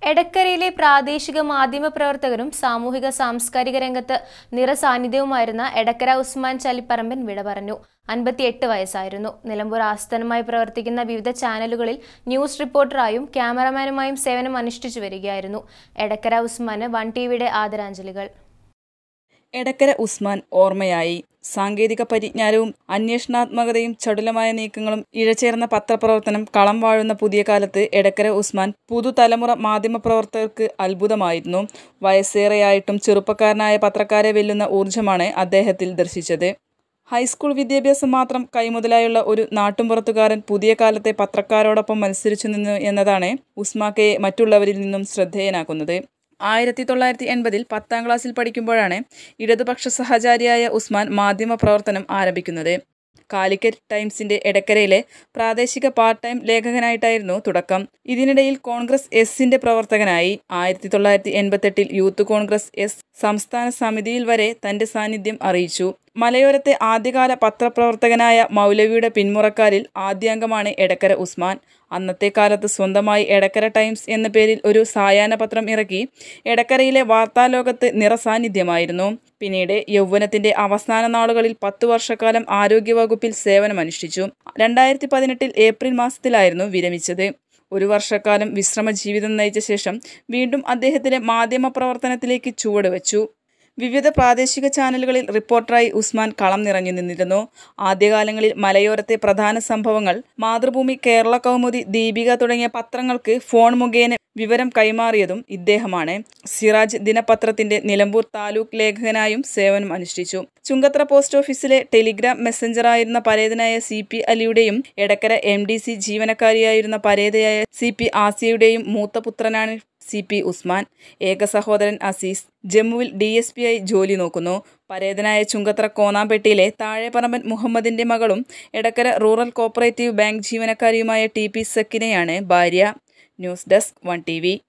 എടക്കരയിലെ പ്രാദേശിക മാധ്യമ പ്രവർത്തകരും സാമൂഹിക സാംസ്കാരിക രംഗത്ത് നിറസാന്നിധ്യവുമായിരുന്ന എടക്കര ഉസ്മാൻ ചലിപ്പറമ്പൻ വിട പറഞ്ഞു. 58 വയസ്സായിരുന്നു. നിലമ്പൂർ ആസ്ഥാനമായി പ്രവർത്തിക്കുന്ന വിവിധ ചാനലുകളിൽ ന്യൂസ് റിപ്പോർട്ടറായും ക്യാമറമാനുമായും സേവനം അനുഷ്ഠിച്ചു വരികയായിരുന്നു. എടക്കര ഉസ്മാന് OneTVയുടെ ആദരാഞ്ജലികൾ. എടക്കര ഉസ്മാൻ ഓർമ്മയായി. സാങ്കേതിക പരിജ്ഞാനവും അന്വേഷണാത്മകതയും ചടുലമായ നീക്കങ്ങളും ഇഴചേർന്ന പത്രപ്രവർത്തനം കളം വാഴുന്ന പുതിയ കാലത്ത് എടക്കര ഉസ്മാൻ പുതുതലമുറ മാധ്യമപ്രവർത്തകർക്ക് അത്ഭുതമായിരുന്നു. വയസ്സേറെയായിട്ടും ചെറുപ്പക്കാരനായ പത്രക്കാരെ വെല്ലുന്ന ഊർജ്ജമാണ് അദ്ദേഹത്തിൽ ദർശിച്ചത്. ഹൈസ്കൂൾ വിദ്യാഭ്യാസം മാത്രം കൈമുതലായുള്ള ഒരു നാട്ടുംപുറത്തുകാരൻ പുതിയ കാലത്തെ പത്രക്കാരോടൊപ്പം മത്സരിച്ചു നിന്നു എന്നതാണ് ഉസ്മാക്കയെ മറ്റുള്ളവരിൽ നിന്നും ശ്രദ്ധേയനാക്കുന്നത്. 1980-ൽ 10ാം ക്ലാസ്സിൽ പഠിക്കുമ്പോഴാണ് ഇടതുപക്ഷ സഹചാരിയായ ഉസ്മാൻ മാധ്യമ പ്രവർത്തനം ആരംഭിക്കുന്നത്. കാലിക്കറ്റ് ടൈംസിന്റെ എടക്കരയിലെ പ്രാദേശിക പാർട്ട് ടൈം ലേഖകനായിട്ടായിരുന്നു തുടക്കം. ഇതിനിടയിൽ കോൺഗ്രസ് എസിന്റെ പ്രവർത്തകനായി. 1988-ൽ യൂത്ത് കോൺഗ്രസ് എസ് സംസ്ഥാന സമിതിയിൽ വരെ തന്റെ സാന്നിധ്യം അറിയിച്ചു. മലയോരത്തെ ആദ്യകാല പത്രപ്രവർത്തകനായ മൗലവിയുടെ പിന്മുറക്കാരിൽ ആദ്യാംഗമാണ് എടക്കര ഉസ്മാൻ. അന്നത്തെ കാലത്ത് സ്വന്തമായി എടക്കര ടൈംസ് എന്ന പേരിൽ ഒരു സായാഹ്ന പത്രം ഇറക്കി എടക്കരയിലെ വാർത്താലോകത്ത് നിറസാന്നിധ്യമായിരുന്നു. പിന്നീട് യൗവനത്തിന്റെ അവസാന നാളുകളിൽ 10 വർഷക്കാലം ആരോഗ്യവകുപ്പിൽ സേവനമനുഷ്ഠിച്ചു. 2018-ൽ ഏപ്രിൽ മാസത്തിലായിരുന്നു വിരമിച്ചത്. ഒരു വർഷക്കാലം വിശ്രമ ജീവിതം നയിച്ച ശേഷം വീണ്ടും അദ്ദേഹത്തിന്റെ മാധ്യമ പ്രവർത്തനത്തിലേക്ക് ചുവടുവെച്ചു. വിവിധ പ്രാദേശിക ചാനലുകളിൽ റിപ്പോർട്ടറായി ഉസ്മാൻ കളം നിറഞ്ഞു നിന്നിരുന്നു. ആദ്യകാലങ്ങളിൽ മലയോരത്തെ പ്രധാന സംഭവങ്ങൾ മാതൃഭൂമി, കേരള കൗമുദി, ദീപിക തുടങ്ങിയ പത്രങ്ങൾക്ക് ഫോൺ മുഖേന വിവരം കൈമാറിയതും ഇദ്ദേഹമാണ്. സിറാജ് ദിനപത്രത്തിന്റെ നിലമ്പൂർ താലൂക്ക് ലേഖകനായും സേവനം അനുഷ്ഠിച്ചു. ചുങ്കത്ര പോസ്റ്റ് ഓഫീസിലെ ടെലിഗ്രാം മെസ്സഞ്ചറായിരുന്ന പരേതനായ CP അലിയുടെയും Edakkara MDC ജീവനക്കാരിയായിരുന്ന പരേതയായ CP ആസിയയുടെയും മൂത്തപുത്രനാണ് CP Usman. ഏക സഹോദരൻ അസീസ് ജമ്മുവിൽ DSP ആയി ജോലി നോക്കുന്നു. പരേതനായ ചുങ്കത്ര കോന്നാമ്പെട്ടിയിലെ താഴെപ്പറമ്പൻ മുഹമ്മദിന്റെ മകളും എടക്കര റൂറൽ കോപ്പറേറ്റീവ് ബാങ്ക് ജീവനക്കാരിയുമായ TP സക്കിനയാണ് ഭാര്യ. News desk OneTV.